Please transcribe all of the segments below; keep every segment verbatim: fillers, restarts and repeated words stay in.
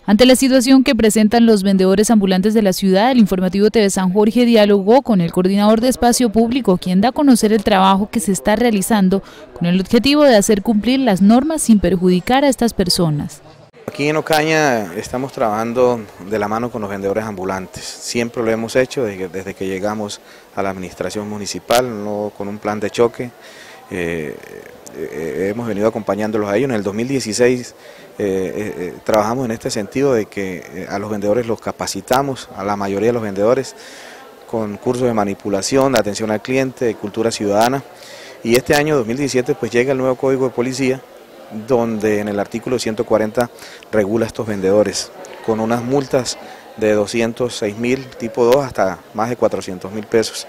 Ante la situación que presentan los vendedores ambulantes de la ciudad, el informativo T V San Jorge dialogó con el coordinador de espacio público, quien da a conocer el trabajo que se está realizando con el objetivo de hacer cumplir las normas sin perjudicar a estas personas. Aquí en Ocaña estamos trabajando de la mano con los vendedores ambulantes. Siempre lo hemos hecho desde, desde que llegamos a la administración municipal, no con un plan de choque. Eh, eh, hemos venido acompañándolos a ellos. En el dos mil dieciséis eh, eh, trabajamos en este sentido de que eh, a los vendedores los capacitamos, a la mayoría de los vendedores, con cursos de manipulación, de atención al cliente, de cultura ciudadana. Y este año dos mil diecisiete pues llega el nuevo Código de Policía, donde en el artículo ciento cuarenta regula a estos vendedores con unas multas de doscientos seis mil tipo dos hasta más de cuatrocientos mil pesos.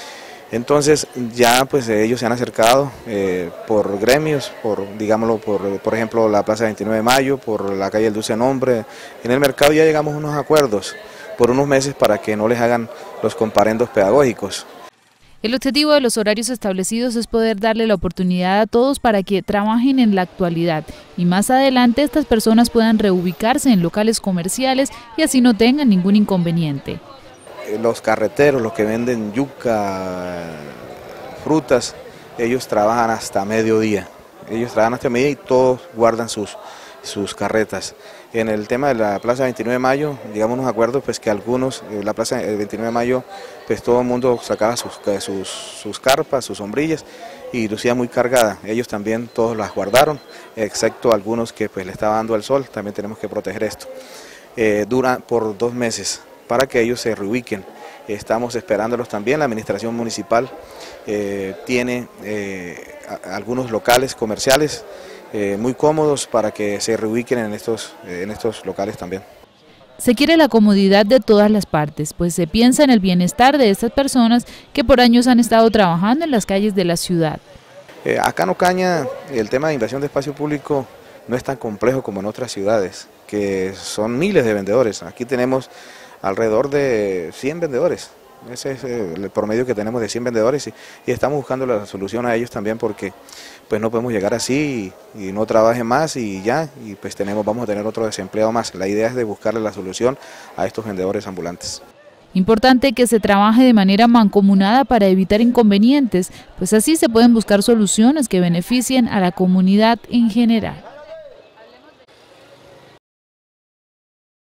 Entonces ya pues ellos se han acercado eh, por gremios, por digámoslo, por, por ejemplo la Plaza veintinueve de Mayo, por la calle del Dulce Nombre. En el mercado ya llegamos a unos acuerdos por unos meses para que no les hagan los comparendos pedagógicos. El objetivo de los horarios establecidos es poder darle la oportunidad a todos para que trabajen en la actualidad y más adelante estas personas puedan reubicarse en locales comerciales y así no tengan ningún inconveniente. Los carreteros, los que venden yuca, frutas, ellos trabajan hasta mediodía. Ellos trabajan hasta mediodía y todos guardan sus, sus carretas. En el tema de la Plaza veintinueve de Mayo, digamos unos acuerdos pues que algunos, la Plaza veintinueve de Mayo, pues todo el mundo sacaba sus, sus, sus carpas, sus sombrillas y lucía muy cargada. Ellos también todos las guardaron, excepto algunos que pues le estaba dando el sol, también tenemos que proteger esto. Eh, dura por dos meses para que ellos se reubiquen. Estamos esperándolos también. La administración municipal eh, tiene eh, a, algunos locales comerciales eh, muy cómodos para que se reubiquen en estos, eh, en estos locales también. Se quiere la comodidad de todas las partes, pues se piensa en el bienestar de estas personas que por años han estado trabajando en las calles de la ciudad. Eh, acá en Ocaña el tema de invasión de espacio público no es tan complejo como en otras ciudades, que son miles de vendedores. Aquí tenemos alrededor de cien vendedores, ese es el promedio que tenemos de cien vendedores y, y estamos buscando la solución a ellos también porque pues no podemos llegar así y, y no trabajen más y ya, y pues tenemos, vamos a tener otro desempleado más. La idea es de buscarle la solución a estos vendedores ambulantes. Importante que se trabaje de manera mancomunada para evitar inconvenientes, pues así se pueden buscar soluciones que beneficien a la comunidad en general.